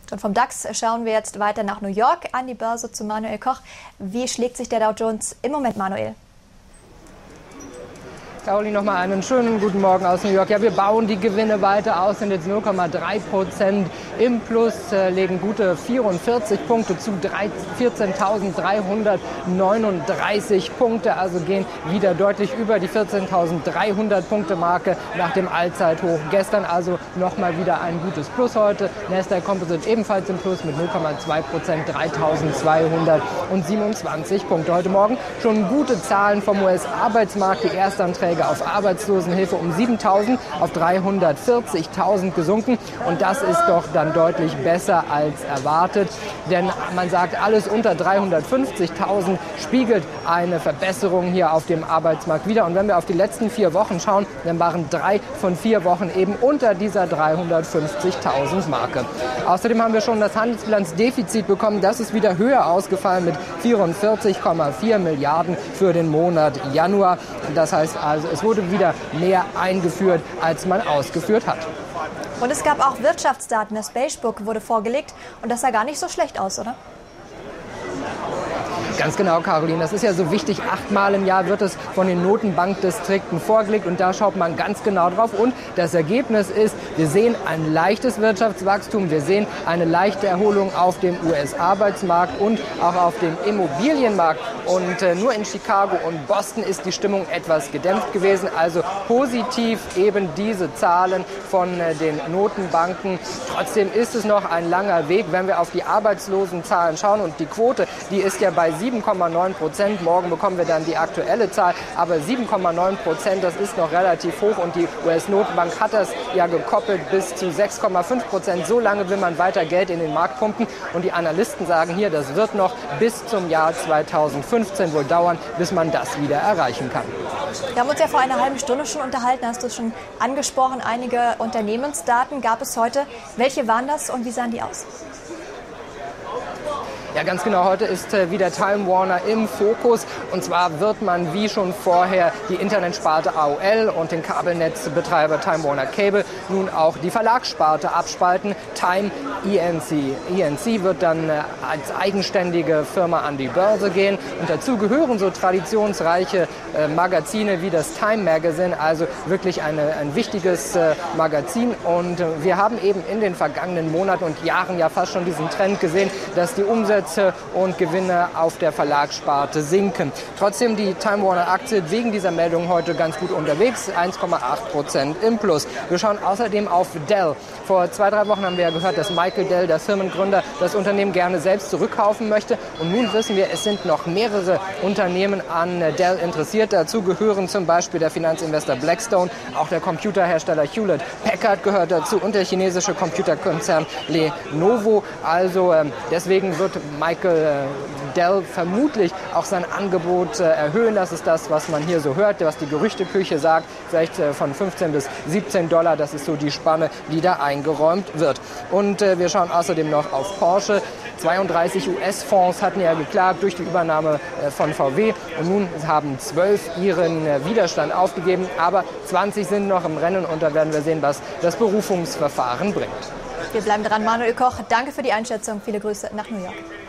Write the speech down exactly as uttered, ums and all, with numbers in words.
Und vom DAX schauen wir jetzt weiter nach New York an die Börse zu Manuel Koch. Wie schlägt sich der Dow Jones im Moment, Manuel? Caroline, nochmal einen schönen guten Morgen aus New York. Ja, wir bauen die Gewinne weiter aus, sind jetzt null Komma drei Prozent im Plus, äh, legen gute vierundvierzig Punkte zu, vierzehntausenddreihundertneununddreißig Punkte, also gehen wieder deutlich über die vierzehntausenddreihundert Punkte Marke nach dem Allzeithoch. Gestern also nochmal wieder ein gutes Plus heute. Nasdaq Composite ebenfalls im Plus mit null Komma zwei Prozent, dreitausendzweihundertsiebenundzwanzig Punkte. Heute Morgen schon gute Zahlen vom U S-Arbeitsmarkt, die Erstanträge auf Arbeitslosenhilfe um siebentausend auf dreihundertvierzigtausend gesunken. Und das ist doch dann deutlich besser als erwartet. Denn man sagt, alles unter dreihundertfünfzigtausend spiegelt eine Verbesserung hier auf dem Arbeitsmarkt wider. Und wenn wir auf die letzten vier Wochen schauen, dann waren drei von vier Wochen eben unter dieser dreihundertfünfzigtausend Marke. Außerdem haben wir schon das Handelsbilanzdefizit bekommen. Das ist wieder höher ausgefallen mit vierundvierzig Komma vier Milliarden für den Monat Januar. Das heißt also, es wurde wieder mehr eingeführt, als man ausgeführt hat. Und es gab auch Wirtschaftsdaten. Das Beige Book wurde vorgelegt und das sah gar nicht so schlecht aus, oder? Ganz genau, Caroline. Das ist ja so wichtig. Achtmal im Jahr wird es von den Notenbankdistrikten vorgelegt und da schaut man ganz genau drauf. Und das Ergebnis ist, wir sehen ein leichtes Wirtschaftswachstum, wir sehen eine leichte Erholung auf dem U S-Arbeitsmarkt und auch auf dem Immobilienmarkt. Und äh, nur in Chicago und Boston ist die Stimmung etwas gedämpft gewesen. Also positiv eben diese Zahlen von äh, den Notenbanken. Trotzdem ist es noch ein langer Weg, wenn wir auf die Arbeitslosenzahlen schauen. Und die Quote, die ist ja bei sieben Komma neun Prozent. Morgen bekommen wir dann die aktuelle Zahl. Aber sieben Komma neun Prozent, das ist noch relativ hoch. Und die U S-Notenbank hat das ja gekoppelt bis zu sechs Komma fünf Prozent. So lange will man weiter Geld in den Markt pumpen. Und die Analysten sagen hier, das wird noch bis zum Jahr zweitausendfünfzehn wohl dauern, bis man das wieder erreichen kann. Wir haben uns ja vor einer halben Stunde schon unterhalten, hast du es schon angesprochen. Einige Unternehmensdaten gab es heute. Welche waren das und wie sahen die aus? Ja, ganz genau. Heute ist äh, wieder Time Warner im Fokus. Und zwar wird man wie schon vorher die Internetsparte A O L und den Kabelnetzbetreiber Time Warner Cable nun auch die Verlagssparte abspalten. Time E N C. E N C wird dann äh, als eigenständige Firma an die Börse gehen. Und dazu gehören so traditionsreiche äh, Magazine wie das Time Magazine. Also wirklich eine, ein wichtiges äh, Magazin. Und äh, wir haben eben in den vergangenen Monaten und Jahren ja fast schon diesen Trend gesehen, dass die Umsätze und Gewinne auf der Verlagssparte sinken. Trotzdem die Time Warner Aktie wegen dieser Meldung heute ganz gut unterwegs, eins Komma acht Prozent im Plus. Wir schauen außerdem auf Dell. Vor zwei, drei Wochen haben wir ja gehört, dass Michael Dell, der Firmengründer, das Unternehmen gerne selbst zurückkaufen möchte. Und nun wissen wir, es sind noch mehrere Unternehmen an Dell interessiert. Dazu gehören zum Beispiel der Finanzinvestor Blackstone, auch der Computerhersteller Hewlett Packard gehört dazu und der chinesische Computerkonzern Lenovo. Also äh, deswegen wird Michael äh, Dell vermutlich auch sein Angebot äh, erhöhen. Das ist das, was man hier so hört, was die Gerüchteküche sagt. Vielleicht äh, von fünfzehn bis siebzehn Dollar. Das ist so die Spanne, die da eingeräumt wird. Und äh, wir schauen außerdem noch auf Porsche. zweiunddreißig U S-Fonds hatten ja geklagt durch die Übernahme äh, von V W. Und nun haben zwölf ihren äh, Widerstand aufgegeben. Aber zwanzig sind noch im Rennen und da werden wir sehen, was das Berufungsverfahren bringt. Wir bleiben dran. Manuel Koch, danke für die Einschätzung. Viele Grüße nach New York.